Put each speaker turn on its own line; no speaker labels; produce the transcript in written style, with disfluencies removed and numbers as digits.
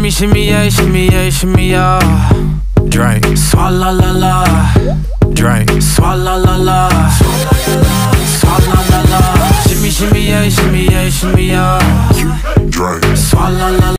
Shimmy, shimmy, yeah, shimmy, yeah, shimmy, yeah. Drink, swalla la la. Drink, swalla la la. Swalla la la. Shimmy, shimmy, yeah, shimmy, yeah, shimmy, yeah.
Drink,
swalla la la.